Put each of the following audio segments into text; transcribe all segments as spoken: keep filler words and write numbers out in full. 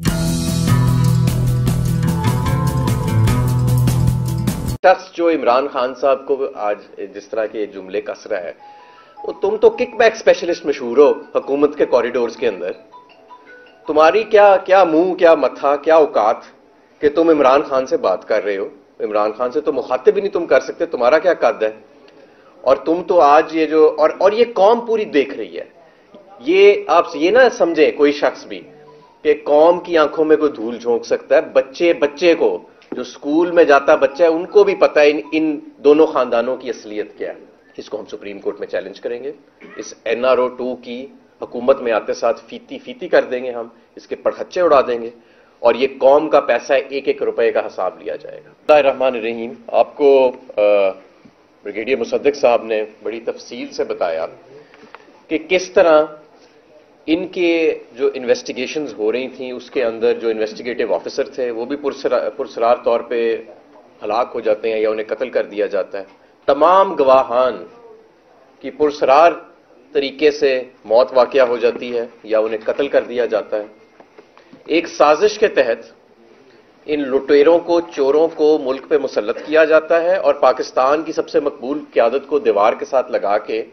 शख्स जो इमरान खान साहब को आज जिस तरह के जुमले कस रहा है, वो तुम तो किकबैक स्पेशलिस्ट मशहूर हो हुकूमत के कॉरिडोर्स के अंदर। तुम्हारी क्या क्या मुंह, क्या मथा, क्या औकात कि तुम इमरान खान से बात कर रहे हो। इमरान खान से तो मुखातिब भी नहीं तुम कर सकते, तुम्हारा क्या कद है। और तुम तो आज ये जो और और ये कौम पूरी देख रही है। ये आप ये ना समझे कोई शख्स भी कि कौम की आंखों में कोई धूल झोंक सकता है। बच्चे बच्चे को जो स्कूल में जाता बच्चा है उनको भी पता है इन, इन दोनों खानदानों की असलियत क्या है। इसको हम सुप्रीम कोर्ट में चैलेंज करेंगे। इस एन आर ओ टू की हुकूमत में आते साथ फीती फीती कर देंगे, हम इसके पड़खच्चे उड़ा देंगे और ये कौम का पैसा है, एक एक रुपए का हिसाब लिया जाएगा। रहमान रहीम, आपको ब्रिगेडियर मुसद्दिक साहब ने बड़ी तफसील से बताया कि किस तरह इनके जो इन्वेस्टिगेशंस हो रही थी उसके अंदर जो इन्वेस्टिगेटिव ऑफिसर थे वो भी पुरसरार तौर पे हलाक हो जाते हैं या उन्हें कत्ल कर दिया जाता है। तमाम गवाहान की पुरसरार तरीके से मौत वाक़या हो जाती है या उन्हें कत्ल कर दिया जाता है। एक साजिश के तहत इन लुटेरों को, चोरों को मुल्क पे मुसल्लत किया जाता है और पाकिस्तान की सबसे मकबूल क़यादत को दीवार के साथ लगा के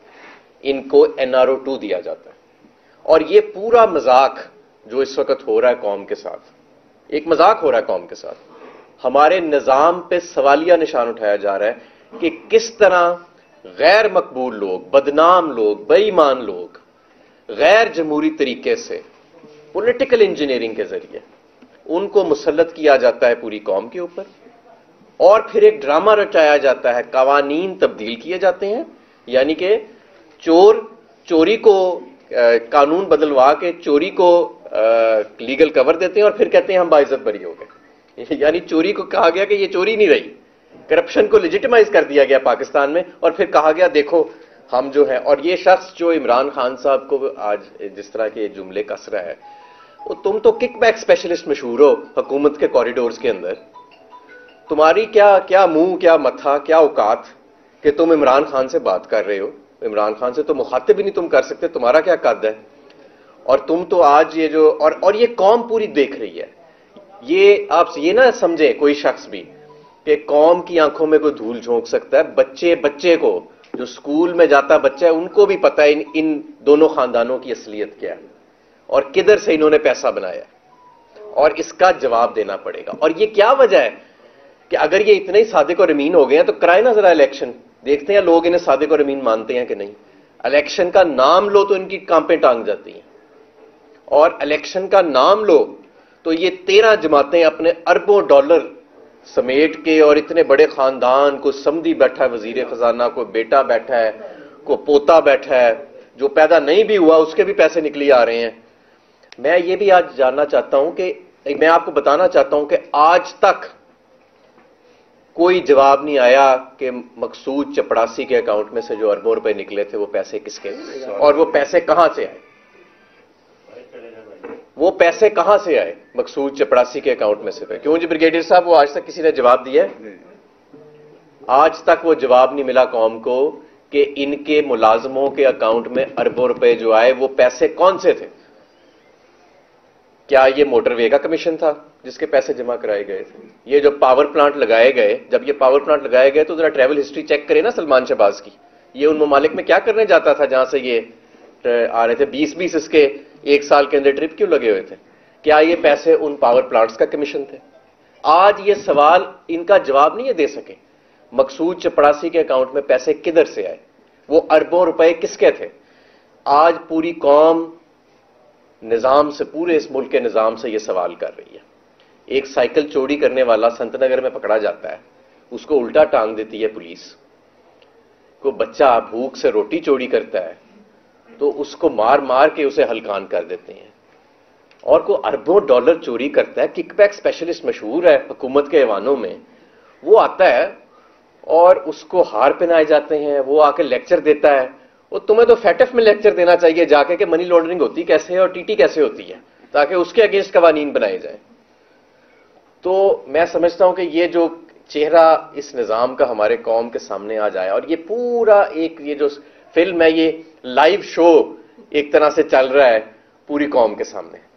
इनको एन आर ओ टू दिया जाता है। और ये पूरा मजाक जो इस वक्त हो रहा है कौम के साथ, एक मजाक हो रहा है कौम के साथ। हमारे निज़ाम पे सवालिया निशान उठाया जा रहा है कि किस तरह गैर मकबूल लोग, बदनाम लोग, बेईमान लोग गैर जमहूरी तरीके से पॉलिटिकल इंजीनियरिंग के जरिए उनको मुसल्लत किया जाता है पूरी कौम के ऊपर। और फिर एक ड्रामा रचाया जाता है, कवानीन तब्दील किए जाते हैं, यानी कि चोर चोरी को आ, कानून बदलवा के चोरी को आ, लीगल कवर देते हैं और फिर कहते हैं हम बाइज्जत बरी हो गए। यानी चोरी को कहा गया कि ये चोरी नहीं रही, करप्शन को लेजिटिमाइज कर दिया गया पाकिस्तान में और फिर कहा गया देखो हम जो है। और ये शख्स जो इमरान खान साहब को आज जिस तरह के जुमले कस रहा है, वो तुम तो किकबैक स्पेशलिस्ट मशहूर हो हुकूमत के कॉरिडोर्स के अंदर। तुम्हारी क्या क्या मुंह, क्या मथा, क्या औकात कि तुम इमरान खान से बात कर रहे हो। इमरान खान से तो मुखातिब भी नहीं तुम कर सकते, तुम्हारा क्या कद है। और तुम तो आज ये जो और और ये कौम पूरी देख रही है। ये आप ये ना समझे कोई शख्स भी कि कौम की आंखों में कोई धूल झोंक सकता है। बच्चे बच्चे को जो स्कूल में जाता बच्चा है उनको भी पता है इन, इन दोनों खानदानों की असलियत क्या है और किधर से इन्होंने पैसा बनाया और इसका जवाब देना पड़ेगा। और ये क्या वजह है कि अगर ये इतने ही सादिक और अमीन हो गए हैं तो कराए ना जरा इलेक्शन, देखते हैं लोग इन्हें सादिक और अमीन मानते हैं कि नहीं। इलेक्शन का नाम लो तो इनकी कांपें टांग जाती हैं और इलेक्शन का नाम लो तो ये तेरह जमातें अपने अरबों डॉलर समेट के और इतने बड़े खानदान को समधी बैठा है, वजीर खजाना को बेटा बैठा है, को पोता बैठा है, जो पैदा नहीं भी हुआ उसके भी पैसे निकली आ रहे हैं। मैं ये भी आज जानना चाहता हूं कि मैं आपको बताना चाहता हूं कि आज तक कोई जवाब नहीं आया कि मकसूद चपड़ासी के अकाउंट में से जो अरबों रुपए निकले थे वो पैसे किसके और वो पैसे कहां से आए। वो पैसे कहां से आए मकसूद चपड़ासी के अकाउंट में से। क्यों जी ब्रिगेडियर साहब, वो आज तक किसी ने जवाब दिया है? आज तक वो जवाब नहीं मिला कौम को कि इनके मुलाजमों के अकाउंट में अरबों रुपए जो आए वो पैसे कौन से थे। क्या ये मोटरवे का कमीशन था जिसके पैसे जमा कराए गए थे? ये जो पावर प्लांट लगाए गए, जब ये पावर प्लांट लगाए गए तो जरा ट्रैवल हिस्ट्री चेक करें ना सलमान शहबाज की। ये उन ममालिक में क्या करने जाता था जहां से ये आ रहे थे। बीस बीस इसके एक साल के अंदर ट्रिप क्यों लगे हुए थे? क्या ये पैसे उन पावर प्लांट्स का कमीशन थे? आज ये सवाल इनका जवाब नहीं ये दे सके। मकसूद चपड़ासी के अकाउंट में पैसे किधर से आए, वो अरबों रुपए किसके थे? आज पूरी कौम निजाम से, पूरे इस मुल्क के निजाम से यह सवाल कर रही है। एक साइकिल चोरी करने वाला संतनगर में पकड़ा जाता है, उसको उल्टा टांग देती है पुलिस। को बच्चा भूख से रोटी चोरी करता है तो उसको मार मार के उसे हलकान कर देते हैं। और को अरबों डॉलर चोरी करता है, किकबैक स्पेशलिस्ट मशहूर है हुकूमत के ऐवानों में, वो आता है और उसको हार पहनाए जाते हैं, वो आके लेक्चर देता है। वो तुम्हें तो फैटफ में लेक्चर देना चाहिए जाके कि मनी लॉन्ड्रिंग होती कैसे है और टीटी कैसे होती है, ताकि उसके अगेंस्ट कवानीन बनाए जाए। तो मैं समझता हूं कि ये जो चेहरा इस निजाम का हमारे कौम के सामने आ जाए और ये पूरा एक ये जो फिल्म है, ये लाइव शो एक तरह से चल रहा है पूरी कौम के सामने।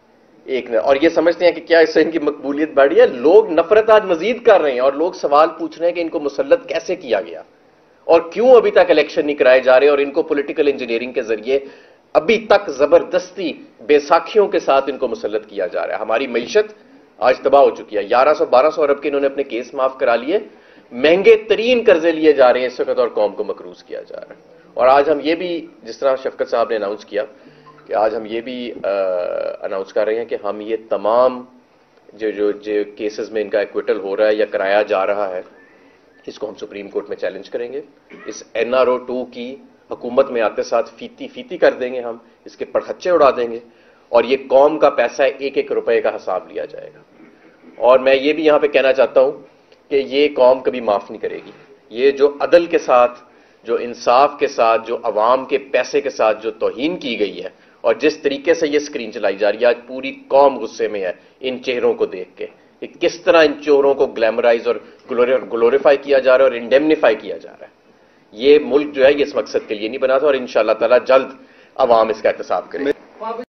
एक ने, और ये समझते हैं कि क्या इससे इनकी मकबूलियत बढ़ी है। लोग नफरत आज मजीद कर रहे हैं और लोग सवाल पूछ रहे हैं कि इनको मुसल्लत कैसे किया गया और क्यों अभी तक इलेक्शन नहीं कराए जा रहे और इनको पॉलिटिकल इंजीनियरिंग के जरिए अभी तक जबरदस्ती बेसाखियों के साथ इनको मुसल्लत किया जा रहा है। हमारी मईशत आज तबाह हो चुकी है। ग्यारह सौ बारह सौ अरब के इन्होंने अपने केस माफ करा लिए, महंगे तरीन कर्जे लिए जा रहे हैं इस वक्त और कौम को मकरूज किया जा रहा है। और आज हम ये भी, जिस तरह शफकत साहब ने अनाउंस किया कि आज हम ये भी अनाउंस कर रहे हैं कि हम ये तमाम जो जो जो केसेस में इनका एक्विटल हो रहा है या कराया जा रहा है, इसको हम सुप्रीम कोर्ट में चैलेंज करेंगे। इस एन आर ओ टू की हुकूमत में आते साथ फीती फीती कर देंगे, हम इसके पड़खच्चे उड़ा देंगे और ये कौम का पैसा है, एक एक रुपए का हिसाब लिया जाएगा। और मैं ये भी यहां पे कहना चाहता हूं कि ये कौम कभी माफ नहीं करेगी। ये जो अदल के साथ, जो इंसाफ के साथ, जो अवाम के पैसे के साथ जो तौहीन की गई है और जिस तरीके से ये स्क्रीन चलाई जा रही है, आज पूरी कौम गुस्से में है इन चेहरों को देख के कि किस तरह इन चोरों को ग्लैमराइज और ग्लोरीफाई किया जा रहा है और इंडेमनीफाई किया जा रहा है। ये मुल्क जो है ये इस मकसद के लिए नहीं बना था और इंशाअल्लाह ताला जल्द अवाम इसका एहतसाब करेगी।